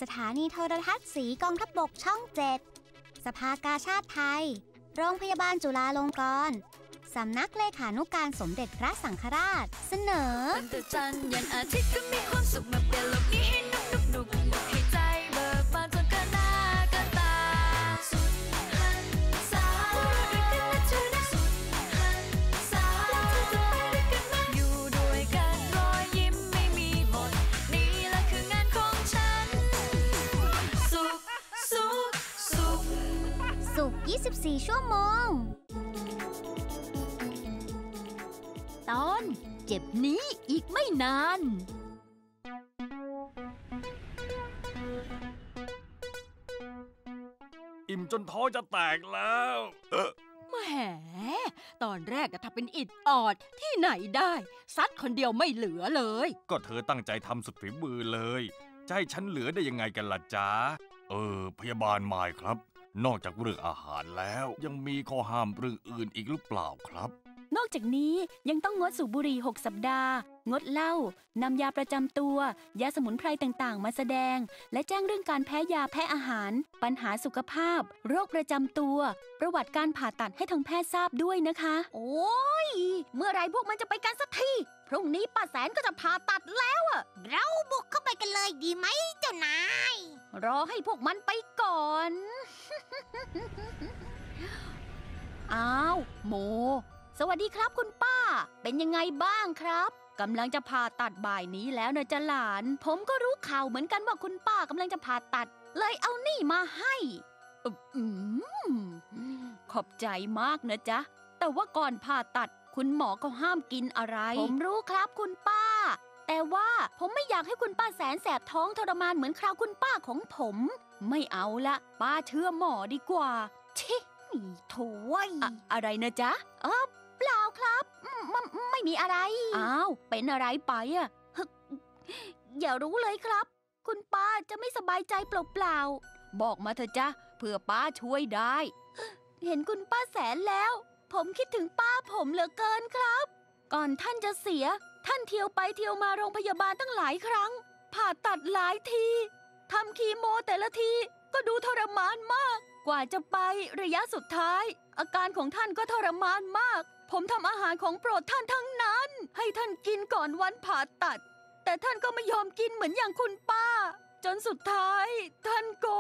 สถานีโทรทัศน์สีกองทัพบกช่อง 7 สภากาชาดไทยโรงพยาบาลจุฬาลงกรณ์สำนักเลขานุการสมเด็จพระสังฆราชเสนอวันตะจันทร์ยันอาทิตย์ก็มีความสุขมาเปลี่ยนโลกนี้ให้นุกให้ใจเบิกบานจนเกินหน้าเกินตาสุดหันษาด้วยกันนะเธอนะสุดหันษาแล้วเธอจะไปด้วยกันไหมอยู่ด้วยกันรอยยิ้มไม่มีหมดนี่แหละคืองานของฉันสุข 24 ชั่วโมงตอนเจ็บนี้อีกไม่นานอิ่มจนท้องจะแตกแล้วแหมตอนแรกก็ทำเป็นอิดออดที่ไหนได้ซัดคนเดียวไม่เหลือเลยก็เธอตั้งใจทำสุดฝีมือเลยจะให้ฉันเหลือได้ยังไงกันล่ะจ๊ะพยาบาลมายครับนอกจากเรื่องอาหารแล้วยังมีข้อห้ามเรื่องอื่นอีกหรือเปล่าครับนอกจากนี้ยังต้องงดสูบบุหรี่6 สัปดาห์งดเหล้านำยาประจำตัวยาสมุนไพรต่างๆมาแสดงและแจ้งเรื่องการแพ้ยาแพ้อาหารปัญหาสุขภาพโรคประจำตัวประวัติการผ่าตัดให้ทางแพทย์ทราบด้วยนะคะโอ้ยเมื่อไรพวกมันจะไปกันสักทีพรุ่งนี้ป้าแสนก็จะผ่าตัดแล้วอะเราบุกเข้าไปกันเลยดีไหมเจ้านายรอให้พวกมันไปก่อน อ้าวโมสวัสดีครับคุณป้าเป็นยังไงบ้างครับกำลังจะผ่าตัดบ่ายนี้แล้วนะจ๊ะหลานผมก็รู้ข่าวเหมือนกันว่าคุณป้ากำลังจะผ่าตัดเลยเอานี่มาให้ขอบใจมากนะจ๊ะแต่ว่าก่อนผ่าตัดคุณหมอก็ห้ามกินอะไรผมรู้ครับคุณป้าแต่ว่าผมไม่อยากให้คุณป้าแสนแสบท้องทรมานเหมือนคราวคุณป้าของผมไม่เอาละป้าเชื่อหมอดีกว่าชิโถ่อะไรนะจ๊ะเปล่าครับไม่มีอะไรอ้าวเป็นอะไรไปอ่ะอย่ารู้เลยครับคุณป้าจะไม่สบายใจเปล่าๆบอกมาเถอะจ๊ะเพื่อป้าช่วยได้เห็นคุณป้าแสนแล้วผมคิดถึงป้าผมเหลือเกินครับก่อนท่านจะเสียท่านเที่ยวไปเที่ยวมาโรงพยาบาลตั้งหลายครั้งผ่าตัดหลายทีทำคีโมแต่ละทีก็ดูทรมานมากกว่าจะไประยะสุดท้ายอาการของท่านก็ทรมานมากผมทำอาหารของโปรดท่านทั้งนั้นให้ท่านกินก่อนวันผ่าตัดแต่ท่านก็ไม่ยอมกินเหมือนอย่างคุณป้าจนสุดท้ายท่านก็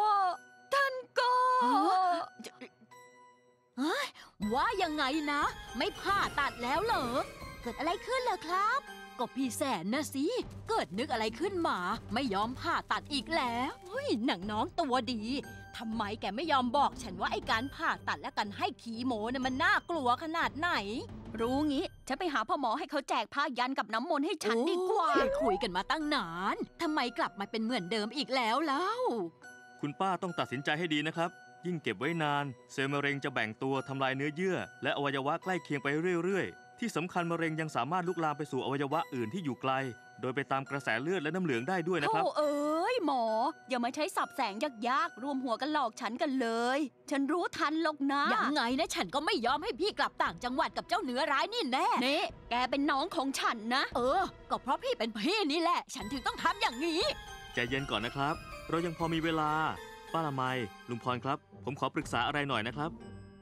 ว่ายังไงนะไม่ผ่าตัดแล้วเหรอเกิดอะไรขึ้นเหรอครับก็พี่แสนนะสิเกิดนึกอะไรขึ้นมาไม่ยอมผ่าตัดอีกแล้วเฮ้ยหนังน้องตัวดีทำไมแกไม่ยอมบอกฉันว่าไอ้การผ่าตัดและการให้คีโมเนี่ยมันน่ากลัวขนาดไหนรู้งี้ฉันไปหาพ่อหมอให้เขาแจกผ้ายันกับน้ำมนต์ให้ฉันดีกว่าคุยกันมาตั้งนานทำไมกลับมาเป็นเหมือนเดิมอีกแล้วเล่าคุณป้าต้องตัดสินใจให้ดีนะครับยิ่งเก็บไว้นานเซลล์มะเร็งจะแบ่งตัวทำลายเนื้อเยื่อและอวัยวะใกล้เคียงไปเรื่อยๆที่สำคัญมะเร็งยังสามารถลุกลามไปสู่อวัยวะอื่นที่อยู่ไกลโดยไปตามกระแสเลือดและน้ำเหลืองได้ด้วยนะครับโอ้เอ้ยหมออย่ามาใช้สับแสงยากๆรวมหัวกันหลอกฉันกันเลยฉันรู้ทันหรอกนะยังไงนะฉันก็ไม่ยอมให้พี่กลับต่างจังหวัดกับเจ้าเนื้อร้ายนี่แน่นี่แกเป็นน้องของฉันนะก็เพราะพี่เป็นพี่นี่แหละฉันถึงต้องทำอย่างนี้ใจเย็นก่อนนะครับเรายังพอมีเวลาป้าละไมลุงพรครับผมขอปรึกษาอะไรหน่อยนะครับ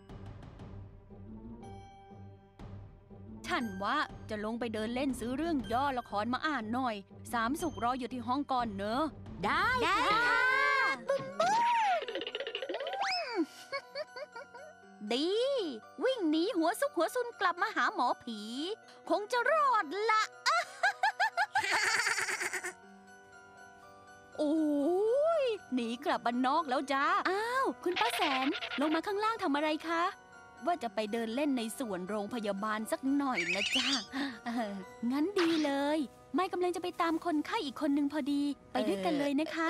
ฉันว่าจะลงไปเดินเล่นซื้อเรื่องย่อละครมาอ่านหน่อย3 ศุกร์รออยู่ที่ห้องก่อนเนอะได้ค่ะดีวิ่งหนีหัวซุกหัวซุนกลับมาหาหมอผีคงจะรอดละโอ้ยหนีกลับบ้านนอกแล้วจ้าอ้าวคุณป้าแสนลงมาข้างล่างทำอะไรคะว่าจะไปเดินเล่นในสวนโรงพยาบาลสักหน่อยนะจ้างั้นดีเลยไม่กำลังจะไปตามคนไข้อีกคนนึงพอดีไปด้วยกันเลยนะคะ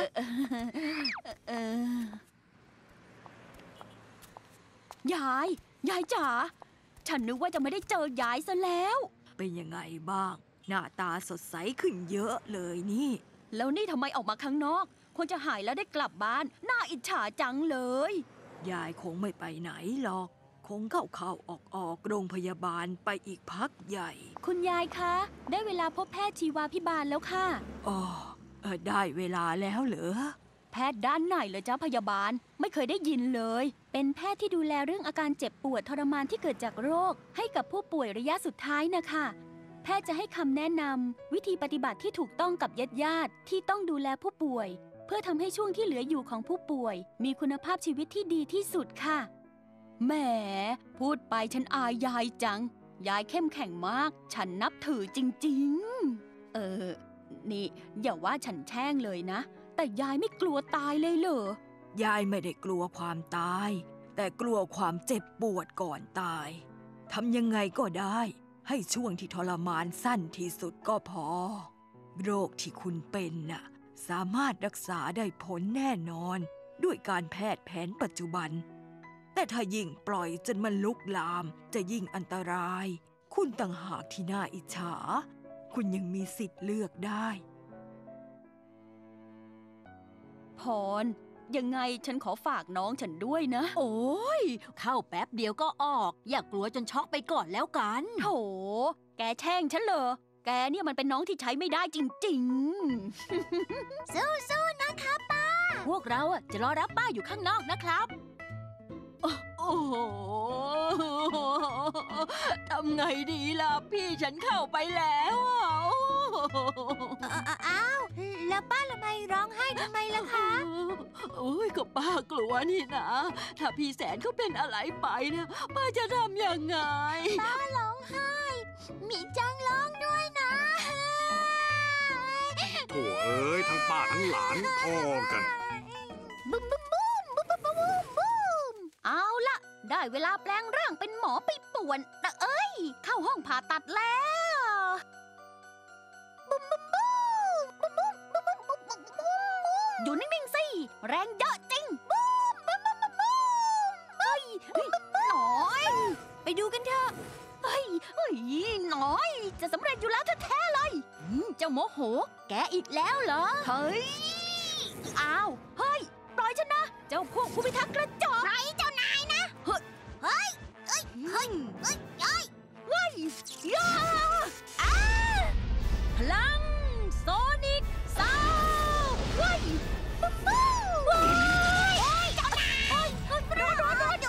ยายจ๋าฉันนึกว่าจะไม่ได้เจอยายซะแล้วเป็นยังไงบ้างหน้าตาสดใสขึ้นเยอะเลยนี่แล้วนี่ทำไมออกมาข้างนอกควรจะหายแล้วได้กลับบ้านน่าอิจฉาจังเลยยายคงไม่ไปไหนหรอกคงเข้าออกโรงพยาบาลไปอีกพักใหญ่คุณยายคะได้เวลาพบแพทย์ชีวาภิบาลแล้วค่ะอ๋อได้เวลาแล้วเหรอแพทย์ด้านไหนเหรอจ๊ะพยาบาลไม่เคยได้ยินเลย เป็นแพทย์ที่ดูแลเรื่องอาการเจ็บปวดทรมานที่เกิดจากโรคให้กับผู้ป่วยระยะสุดท้ายนะคะแพทย์จะให้คำแนะนำวิธีปฏิบัติที่ถูกต้องกับญาติที่ต้องดูแลผู้ป่วยเพื่อทำให้ช่วงที่เหลืออยู่ของผู้ป่วยมีคุณภาพชีวิตที่ดีที่สุดค่ะแหมพูดไปฉันอายยายจังยายเข้มแข็งมากฉันนับถือจริงๆนี่อย่าว่าฉันแช่งเลยนะแต่ยายไม่กลัวตายเลยเหรอยายไม่ได้กลัวความตายแต่กลัวความเจ็บปวดก่อนตายทำยังไงก็ได้ให้ช่วงที่ทรมานสั้นที่สุดก็พอโรคที่คุณเป็นน่ะสามารถรักษาได้ผลแน่นอนด้วยการแพทย์แผนปัจจุบันแต่ถ้ายิ่งปล่อยจนมันลุกลามจะยิ่งอันตรายคุณต่างหากที่น่าอิจฉาคุณยังมีสิทธิ์เลือกได้พรยังไงฉันขอฝากน้องฉันด้วยนะโอ้ยเข้าแป๊บเดียวก็ออกอย่ากลัวจนช็อกไปก่อนแล้วกันโถแกแช่งฉันเหรอแกเนี่ยมันเป็นน้องที่ใช้ไม่ได้จริงๆสู้ๆนะคะป้าพวกเราจะรอรับป้าอยู่ข้างนอกนะครับโอ้โหทำไงดีล่ะพี่ฉันเข้าไปแล้วอ้าวแล้วป้าละไมร้องไห้ทำไมล่ะคะโอ้ยก็ป้ากลัวนี่นะถ้าพี่แสนเขาเป็นอะไรไปเนี่ยป้าจะทำยังไงป้าร้องไห้มีจังร้องด้วยนะโถ่เอ้ยทั้งป้าทั้งหลานพอกันบึ้มบึ้มบึ้มบึ้มบึ้มบึ้มบึ้มเอาละได้เวลาแปลงร่างเป็นหมอไปป่วนแต่เอ้ยเข้าห้องผ่าตัดแล้วบึ้มบึ้มบึ้มบึ้มบึ้มบึ้มบึ้มบึ้มบึ้มอยู่นิ่งๆสิแรงเยอะจริงบึ้มบึ้มบึ้มบึ้มบึ้มเฮ้ยหน่อยไปดูกันเถอะเฮ้ยหน่อยจะสำเร็จอยู่แล้วแท้ๆเลยเจ้าโมโหแกอีกแล้วเหรอเฮ้ยอ้าวเฮ้ยปล่อยฉันนะเจ้าพวกผู้พิทักษ์กระจอกไรเจ้านายนะเฮ้ยเฮ้ยเฮ้ยเฮ้ยเฮ้ยเฮ้ยย่าพลังโซนิกซาวเฮ้ยปุ๊บปุ๊บเฮ้ยเจ้านายรอ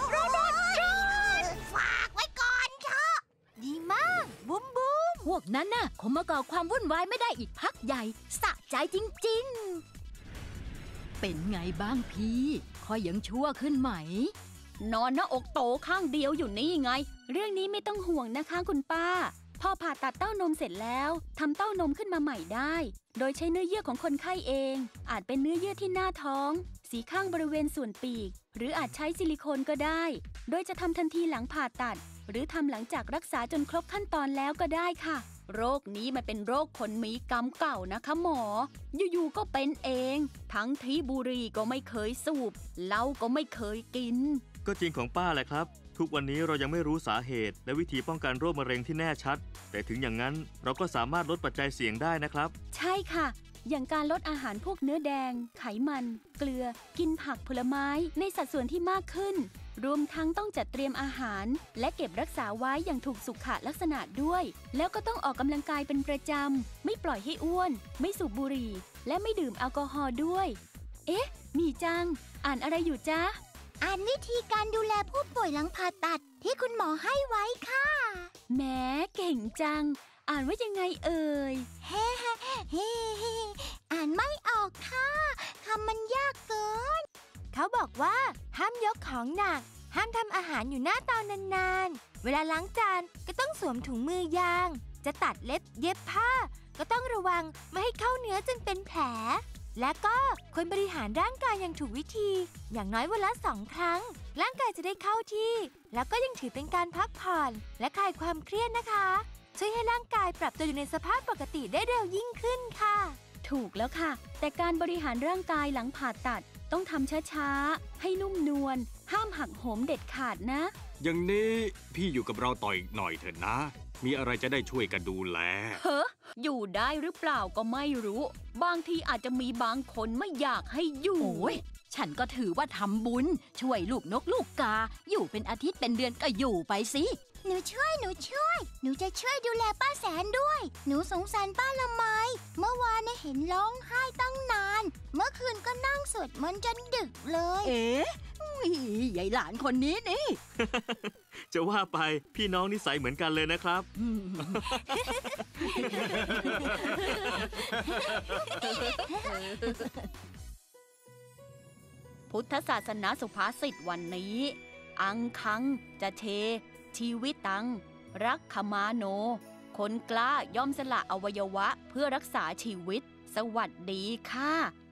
ฝากไว้ก่อนเถอะดีมากบุ้มบุ้มพวกนั้นน่ะคงมาก่อความวุ่นวายไม่ได้อีกพักใหญ่สะใจจริงๆเป็นไงบ้างพี่ค่อยยังชั่วขึ้นไหมนอนหน้าอกโตข้างเดียวอยู่นี่ไงเรื่องนี้ไม่ต้องห่วงนะคะคุณป้าพอผ่าตัดเต้านมเสร็จแล้วทำเต้านมขึ้นมาใหม่ได้โดยใช้เนื้อเยื่อของคนไข้เองอาจเป็นเนื้อเยื่อที่หน้าท้องสีข้างบริเวณส่วนปีกหรืออาจใช้ซิลิโคนก็ได้โดยจะทำทันทีหลังผ่าตัดหรือทำหลังจากรักษาจนครบขั้นตอนแล้วก็ได้ค่ะโรคนี้มันเป็นโรคคนมีกรรมเก่านะคะหมออยู่ๆก็เป็นเองทั้งที่บุหรี่ก็ไม่เคยสูบเหล้าก็ไม่เคยกินก็จริงของป้าแหละครับทุกวันนี้เรายังไม่รู้สาเหตุและวิธีป้องกันโรคมะเร็งที่แน่ชัดแต่ถึงอย่างนั้นเราก็สามารถลดปัจจัยเสี่ยงได้นะครับใช่ค่ะอย่างการลดอาหารพวกเนื้อแดงไขมันเกลือกินผักผลไม้ในสัดส่วนที่มากขึ้นรวมทั้งต้องจัดเตรียมอาหารและเก็บรักษาไว้อย่างถูกสุขลักษณะด้วยแล้วก็ต้องออกกำลังกายเป็นประจำไม่ปล่อยให้อ้วนไม่สูบบุหรี่และไม่ดื่มแอลกอฮอล์ด้วยเอ๊ะมีจังอ่านอะไรอยู่จ๊ะอ่านวิธีการดูแลผู้ป่วยหลังผ่าตัดที่คุณหมอให้ไว้ค่ะแหมเก่งจังอ่านว่ายังไงเอ่ยเฮ้อ่านไม่ออกค่ะคำมันยากเกินเขาบอกว่าห้ามยกของหนักห้ามทำอาหารอยู่หน้าเตานานๆเวลาล้างจานก็ต้องสวมถุงมือยางจะตัดเล็บเย็บผ้าก็ต้องระวังไม่ให้เข้าเนื้อจนเป็นแผลและก็ควรบริหารร่างกายอย่างถูกวิธีอย่างน้อยวันละ2 ครั้งร่างกายจะได้เข้าที่แล้วก็ยังถือเป็นการพักผ่อนและคลายความเครียดนะคะช่วยให้ร่างกายปรับตัวอยู่ในสภาพปกติได้เร็วยิ่งขึ้นค่ะถูกแล้วค่ะแต่การบริหารร่างกายหลังผ่าตัดต้องทำช้าๆให้นุ่มนวลห้ามหักโหมเด็ดขาดนะอย่างนี้พี่อยู่กับเราต่ออีกหน่อยเถอะนะมีอะไรจะได้ช่วยกันดูแลเฮ้ออยู่ได้หรือเปล่าก็ไม่รู้บางทีอาจจะมีบางคนไม่อยากให้อยู่โอ้ยฉันก็ถือว่าทำบุญช่วยลูกนกลูกกาอยู่เป็นอาทิตย์เป็นเดือนก็อยู่ไปสิหนูช่วย หนูจะช่วยดูแลป้าแสนด้วย หนูสงสารป้าละไม เมื่อวานเห็นร้องไห้ตั้งนาน เมื่อคืนก็นั่งสวดมนต์จนดึกเลยเอ๊ะยายหลานคนนี้นี่จะว่าไปพี่น้องนิสัยเหมือนกันเลยนะครับพุทธศาสนาสุภาษิตวันนี้ อังคังจะเท ชีวิตตัง รักขมาโน คนกล้าย่อมสละอวัยวะเพื่อรักษาชีวิต สวัสดีค่ะ